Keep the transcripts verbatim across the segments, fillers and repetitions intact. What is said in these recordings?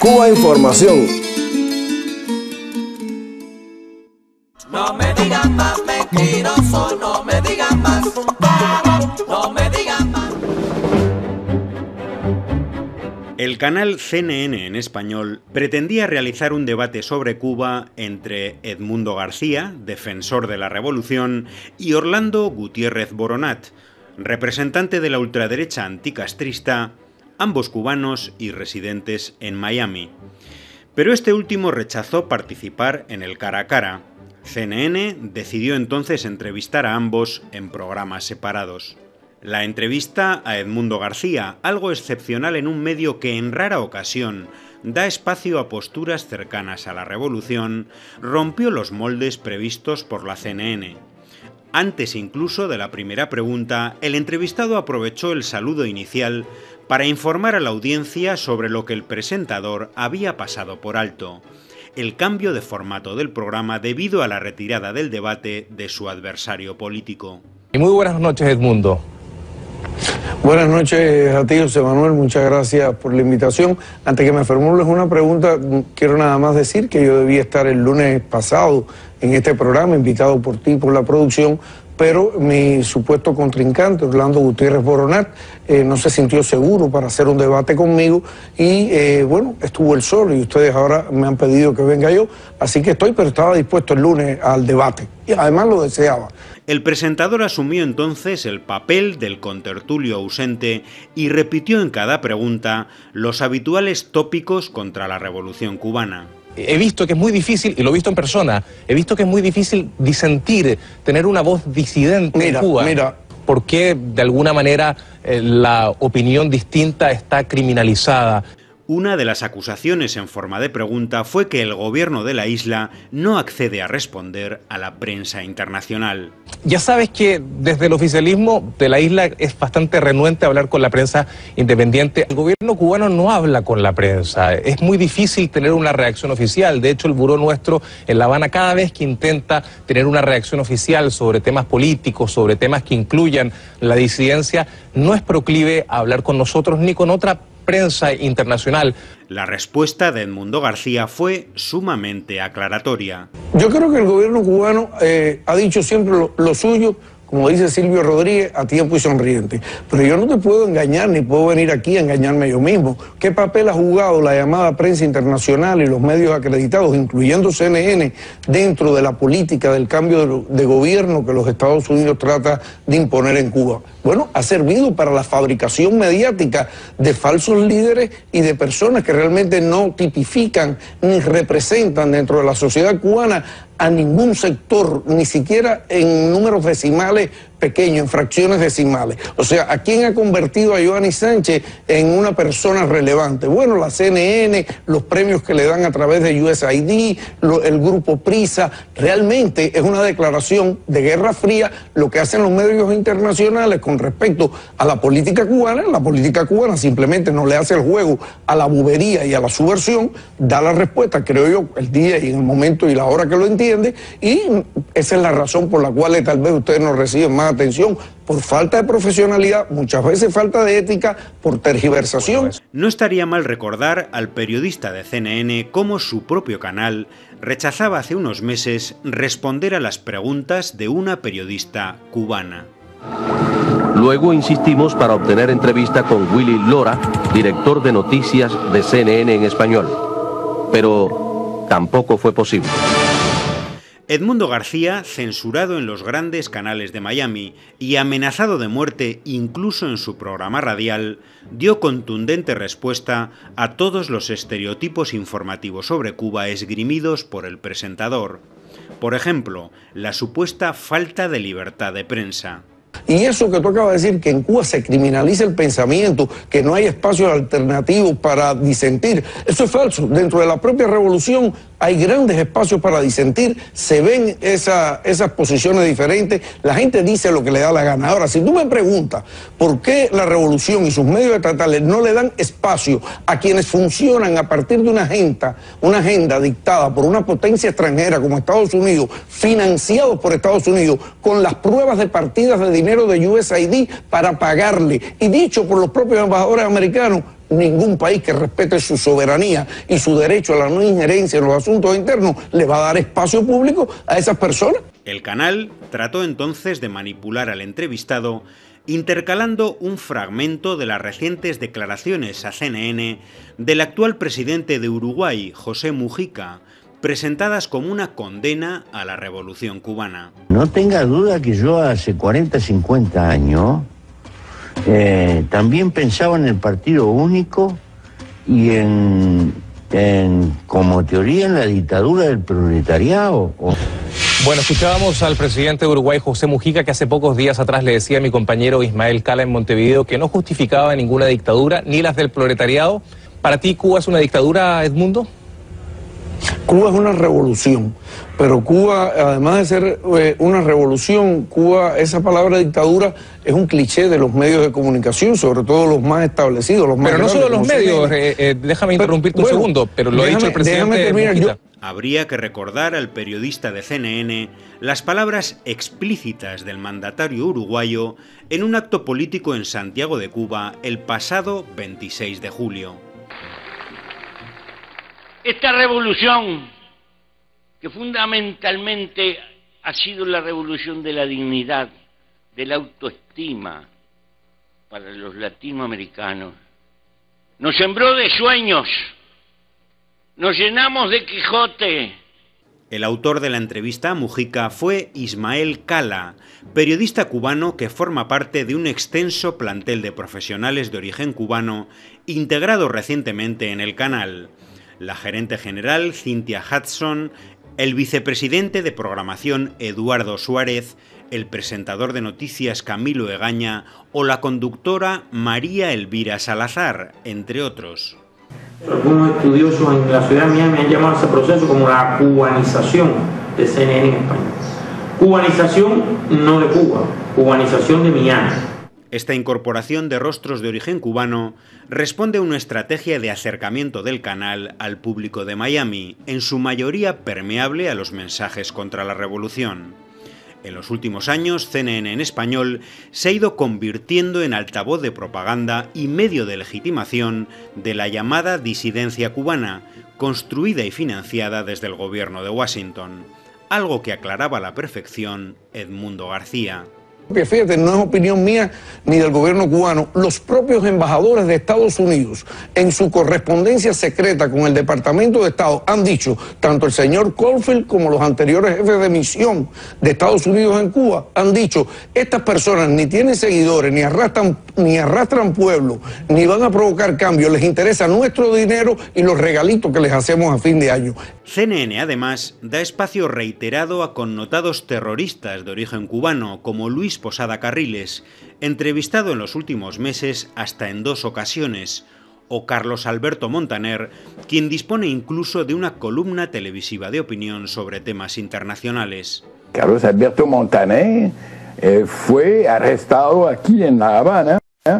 Cuba Información. No me digan más mentiroso, no me digan más, no me digan más. El canal C N N en español pretendía realizar un debate sobre Cuba entre Edmundo García, defensor de la revolución, y Orlando Gutiérrez Boronat, representante de la ultraderecha anticastrista, ambos cubanos y residentes en Miami. Pero este último rechazó participar en el cara a cara. C N N decidió entonces entrevistar a ambos en programas separados. La entrevista a Edmundo García, algo excepcional en un medio que en rara ocasión da espacio a posturas cercanas a la revolución, rompió los moldes previstos por la C N N. Antes incluso de la primera pregunta, el entrevistado aprovechó el saludo inicial para informar a la audiencia sobre lo que el presentador había pasado por alto: el cambio de formato del programa debido a la retirada del debate de su adversario político. Y muy buenas noches, Edmundo. Buenas noches a ti, José Manuel, muchas gracias por la invitación. Antes que me formules una pregunta, quiero nada más decir que yo debía estar el lunes pasado en este programa, invitado por ti, por la producción, pero mi supuesto contrincante, Orlando Gutiérrez Boronat, eh, no se sintió seguro para hacer un debate conmigo y, eh, bueno, estuvo él solo y ustedes ahora me han pedido que venga yo, así que estoy, pero estaba dispuesto el lunes al debate y además lo deseaba. El presentador asumió entonces el papel del contertulio ausente y repitió en cada pregunta los habituales tópicos contra la revolución cubana. He visto que es muy difícil, y lo he visto en persona, he visto que es muy difícil disentir, tener una voz disidente mira, en Cuba. Mira, ¿por qué de alguna manera eh, la opinión distinta está criminalizada? Una de las acusaciones en forma de pregunta fue que el gobierno de la isla no accede a responder a la prensa internacional. Ya sabes que desde el oficialismo de la isla es bastante renuente a hablar con la prensa independiente. El gobierno cubano no habla con la prensa. Es muy difícil tener una reacción oficial. De hecho, el buró nuestro en La Habana, cada vez que intenta tener una reacción oficial sobre temas políticos, sobre temas que incluyan la disidencia, no es proclive a hablar con nosotros ni con otra prensa internacional. La respuesta de Edmundo García fue sumamente aclaratoria. Yo creo que el gobierno cubano eh, ha dicho siempre lo, lo suyo, como dice Silvio Rodríguez, a tiempo y sonriente. Pero yo no te puedo engañar, ni puedo venir aquí a engañarme yo mismo. ¿Qué papel ha jugado la llamada prensa internacional y los medios acreditados, incluyendo C N N, dentro de la política del cambio de, de gobierno que los Estados Unidos trata de imponer en Cuba? Bueno, ha servido para la fabricación mediática de falsos líderes y de personas que realmente no tipifican ni representan dentro de la sociedad cubana a ningún sector, ni siquiera en números decimales pequeños, en fracciones decimales. O sea, ¿a quién ha convertido a Yoani Sánchez en una persona relevante? Bueno, la C N N, los premios que le dan a través de U S A I D, lo, el grupo PRISA, realmente es una declaración de guerra fría lo que hacen los medios internacionales con respecto a la política cubana. La política cubana simplemente no le hace el juego a la bobería y a la subversión, da la respuesta, creo yo, el día y en el momento y la hora que lo entiende, y esa es la razón por la cual tal vez ustedes no reciben más atención, por falta de profesionalidad, muchas veces falta de ética, por tergiversación. No estaría mal recordar al periodista de C N N cómo su propio canal rechazaba hace unos meses responder a las preguntas de una periodista cubana. Luego insistimos para obtener entrevista con Willy Lora, director de noticias de C N N en español, pero tampoco fue posible. Edmundo García, censurado en los grandes canales de Miami y amenazado de muerte incluso en su programa radial, dio contundente respuesta a todos los estereotipos informativos sobre Cuba esgrimidos por el presentador. Por ejemplo, la supuesta falta de libertad de prensa. Y eso que tú acabas de decir, que en Cuba se criminaliza el pensamiento, que no hay espacios alternativos para disentir, eso es falso. Dentro de la propia revolución hay grandes espacios para disentir, se ven esa, esas posiciones diferentes, la gente dice lo que le da la gana. Ahora, si tú me preguntas por qué la revolución y sus medios estatales no le dan espacio a quienes funcionan a partir de una agenda, una agenda dictada por una potencia extranjera como Estados Unidos, financiados por Estados Unidos, con las pruebas de partidas de dinero de U S A I D para pagarle, y dicho por los propios embajadores americanos, ningún país que respete su soberanía y su derecho a la no injerencia en los asuntos internos le va a dar espacio público a esas personas. El canal trató entonces de manipular al entrevistado, intercalando un fragmento de las recientes declaraciones a C N N del actual presidente de Uruguay, José Mujica, presentadas como una condena a la revolución cubana. No tenga duda que yo hace cuarenta, cincuenta años eh, también pensaba en el partido único y en, en, como teoría, en la dictadura del proletariado. Bueno, escuchábamos al presidente de Uruguay, José Mujica, que hace pocos días atrás le decía a mi compañero Ismael Cala en Montevideo que no justificaba ninguna dictadura, ni las del proletariado. ¿Para ti Cuba es una dictadura, Edmundo? Cuba es una revolución, pero Cuba, además de ser eh, una revolución, Cuba, esa palabra dictadura es un cliché de los medios de comunicación, sobre todo los más establecidos, los más Pero no grandes, solo los medios, eh, eh, déjame interrumpirte un bueno, segundo, pero lo déjame, ha dicho el presidente terminar, Mujica. yo... Habría que recordar al periodista de C N N las palabras explícitas del mandatario uruguayo en un acto político en Santiago de Cuba el pasado veintiséis de julio. Esta revolución, que fundamentalmente ha sido la revolución de la dignidad, de la autoestima para los latinoamericanos, nos sembró de sueños, nos llenamos de Quijote. El autor de la entrevista a Mujica fue Ismael Cala, periodista cubano que forma parte de un extenso plantel de profesionales de origen cubano integrado recientemente en el canal. La gerente general Cynthia Hudson, el vicepresidente de programación Eduardo Suárez, el presentador de noticias Camilo Egaña o la conductora María Elvira Salazar, entre otros. Algunos estudiosos en la ciudad mía me han llamado a ese proceso como la cubanización de C N N en España. Cubanización no de Cuba, cubanización de Miami. Esta incorporación de rostros de origen cubano responde a una estrategia de acercamiento del canal al público de Miami, en su mayoría permeable a los mensajes contra la revolución. En los últimos años, C N N en español se ha ido convirtiendo en altavoz de propaganda y medio de legitimación de la llamada disidencia cubana, construida y financiada desde el gobierno de Washington, algo que aclaraba a la perfección Edmundo García. Que fíjate, no es opinión mía ni del gobierno cubano, los propios embajadores de Estados Unidos en su correspondencia secreta con el Departamento de Estado han dicho, tanto el señor Caulfield como los anteriores jefes de misión de Estados Unidos en Cuba han dicho, estas personas ni tienen seguidores, ni arrastran, ni arrastran pueblo, ni van a provocar cambios, les interesa nuestro dinero y los regalitos que les hacemos a fin de año. C N N además da espacio reiterado a connotados terroristas de origen cubano como Luis Posada Carriles, entrevistado en los últimos meses hasta en dos ocasiones, o Carlos Alberto Montaner, quien dispone incluso de una columna televisiva de opinión sobre temas internacionales. Carlos Alberto Montaner eh, fue arrestado aquí en La Habana ¿eh?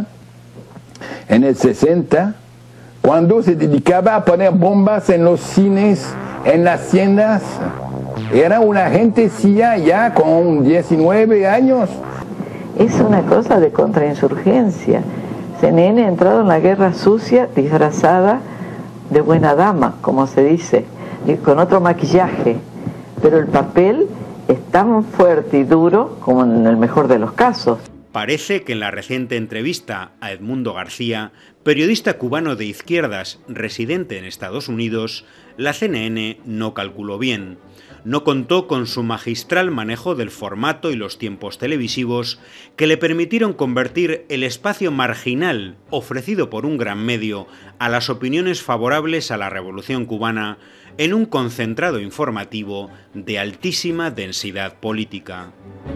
en el sesenta, cuando se dedicaba a poner bombas en los cines, en las tiendas. Era un agente C I A ya con diecinueve años. Es una cosa de contrainsurgencia. C N N ha entrado en la guerra sucia disfrazada de buena dama, como se dice, y con otro maquillaje. Pero el papel es tan fuerte y duro como en el mejor de los casos. Parece que en la reciente entrevista a Edmundo García, periodista cubano de izquierdas residente en Estados Unidos, la C N N no calculó bien. No contó con su magistral manejo del formato y los tiempos televisivos que le permitieron convertir el espacio marginal ofrecido por un gran medio a las opiniones favorables a la revolución cubana en un concentrado informativo de altísima densidad política.